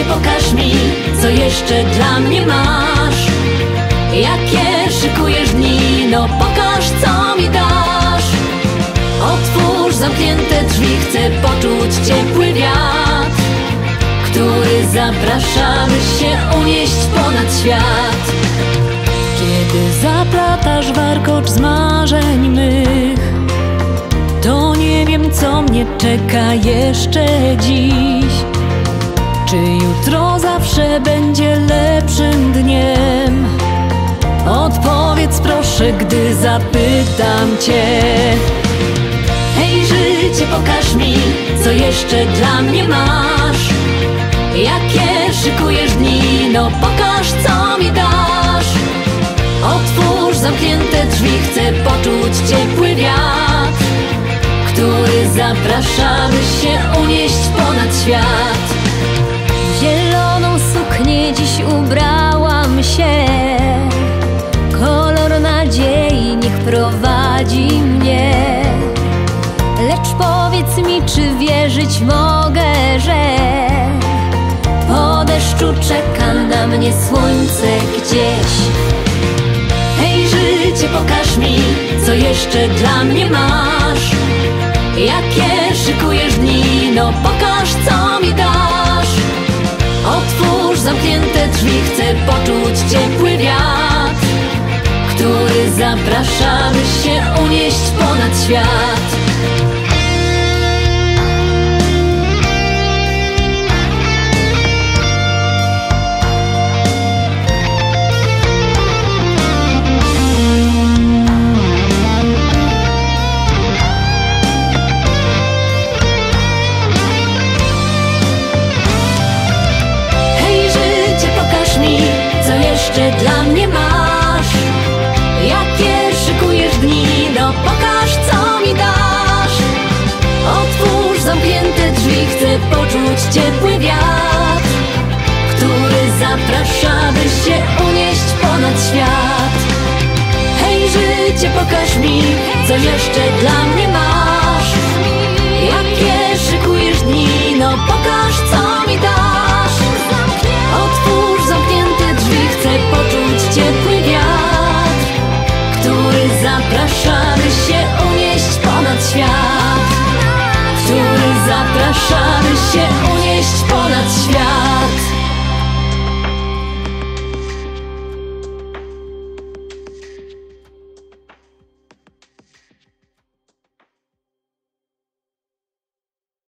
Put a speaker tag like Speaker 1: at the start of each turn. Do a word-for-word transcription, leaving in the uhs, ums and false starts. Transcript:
Speaker 1: życie, pokaż mi, co jeszcze dla mnie masz. Jakie szykujesz dni, no pokaż, co mi dasz. Otwórz zamknięte drzwi, chcę poczuć ciepły wiatr, który zaprasza, by się unieść ponad świat. Kiedy zaplatasz warkocz z marzeń mych, to nie wiem, co mnie czeka jeszcze dziś. Czy jutro zawsze będzie lepszym dniem? Odpowiedz proszę, gdy zapytam cię. Hej życie, pokaż mi, co jeszcze dla mnie masz. Jakie szykujesz dni, no pokaż, co mi dasz. Otwórz zamknięte drzwi, chcę poczuć ciepły wiatr, który zaprasza, by się unieść ponad świat.
Speaker 2: W zieloną suknię dziś ubrałam się, kolor nadziei niech prowadzi mnie. Lecz powiedz mi, czy wierzyć mogę, że po deszczu czeka na mnie słońce gdzieś.
Speaker 1: Hej życie, pokaż mi, co jeszcze dla mnie masz. Jakie szykujesz dni, no pokaż, co mi dasz. Otwórz zamknięte drzwi, chcę poczuć ciepły wiatr, który zaprasza, by się unieść ponad świat. Co jeszcze dla mnie masz? Jakie szykujesz dni, no pokaż, co mi dasz. Otwórz zamknięte drzwi, chcę poczuć ciepły wiatr, który zaprasza, by się unieść ponad świat. Hej życie, pokaż mi, co jeszcze dla mnie masz. Jakie szykujesz dni, no pokaż, co mi dasz. Otwórz zamknięte drzwi, chcę poczuć